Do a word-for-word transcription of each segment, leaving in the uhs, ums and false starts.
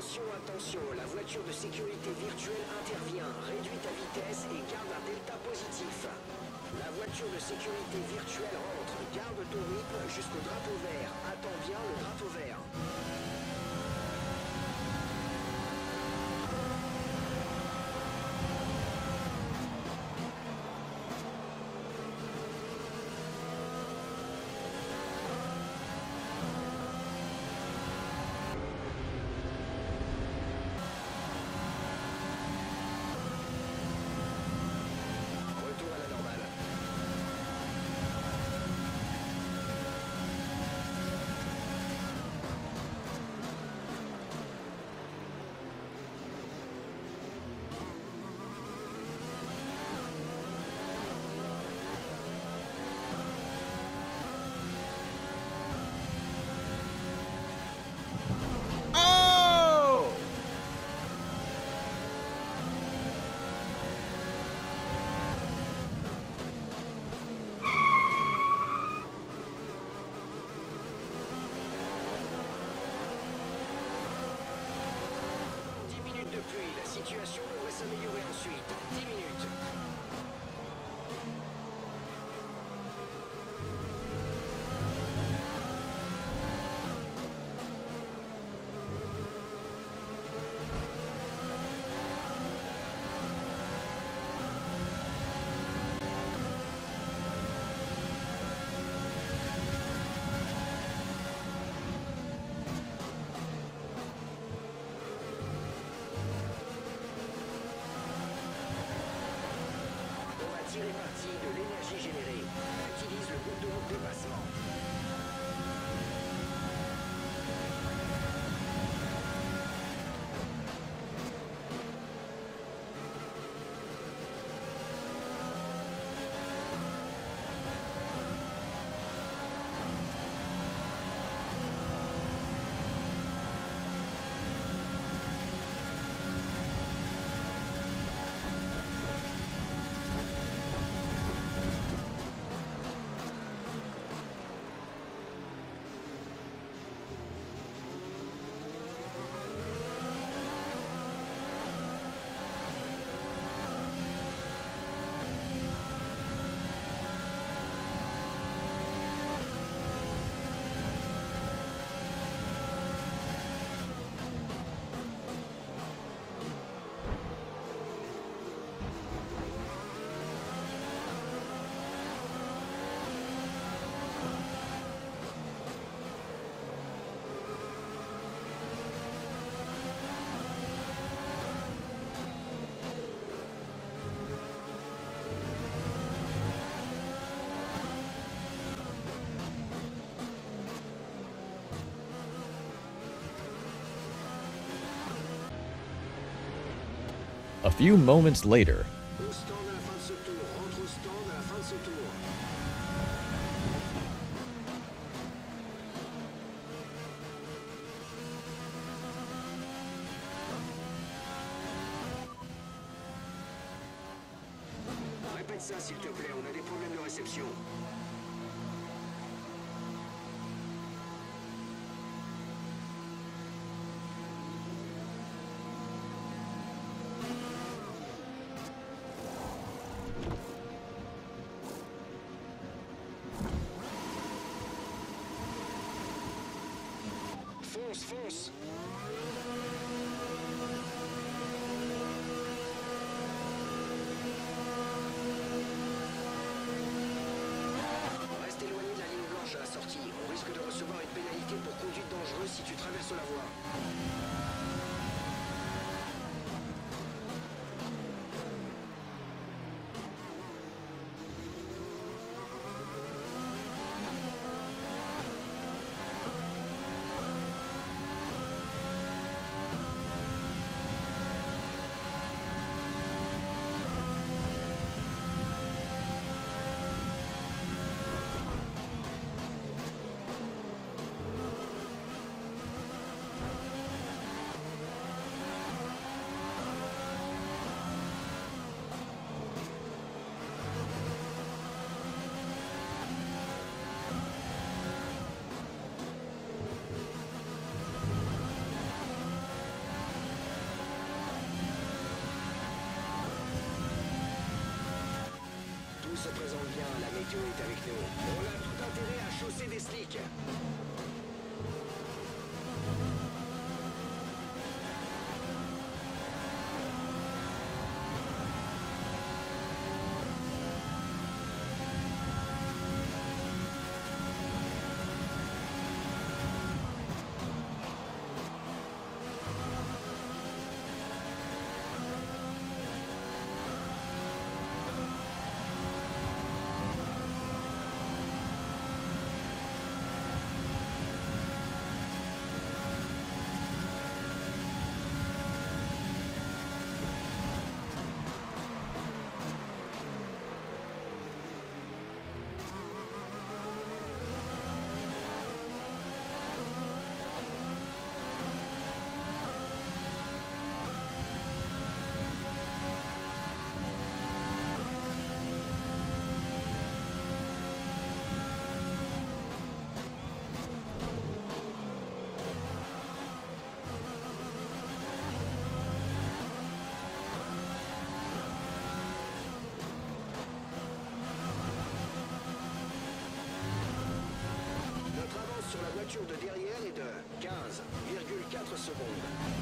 Attention, attention, la voiture de sécurité virtuelle intervient. Réduis ta vitesse et garde un delta positif. La voiture de sécurité virtuelle rentre. Garde ton rythme jusqu'au drapeau vert. Attends bien le drapeau vert. Retour à la normale. Oh! dix minutes de pluie. La situation devrait s'améliorer ensuite. dix minutes. On va tirer parti de l'énergie générée. Utilise le bouton de dépassement. A few moments later. Au stand à la fin de ce tour. Rentre au stand à la fin de ce tour. Répète ça s'il te plaît, on a des problèmes de réception. Fonce, fonce. Reste éloigné de la ligne blanche à la sortie. On risque de recevoir une pénalité pour conduite dangereuse si tu traverses la voie. se présente bien, la météo est avec nous. On a tout intérêt à chausser des slicks. Sur la voiture de derrière est de quinze virgule quatre secondes.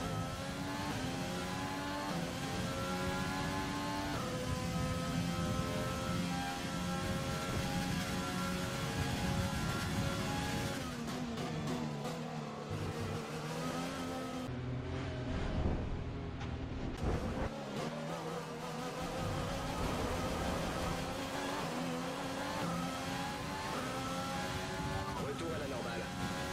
Retour à la normale.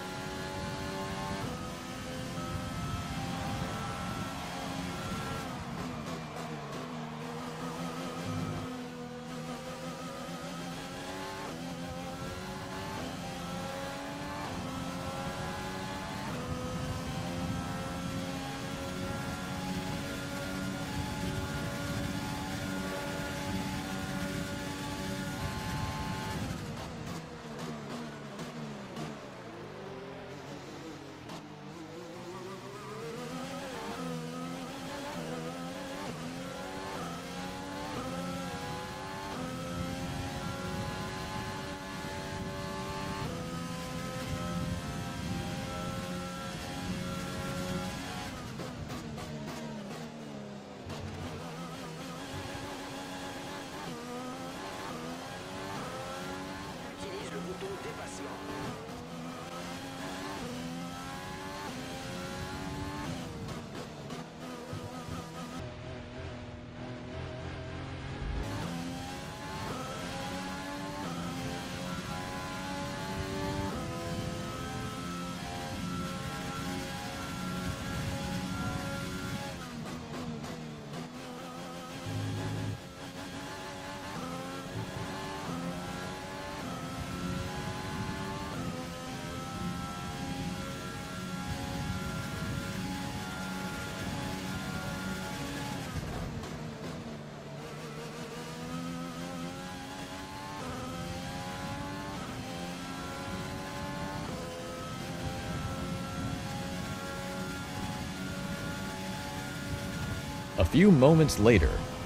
Utilise le bouton dépassement. A few moments later.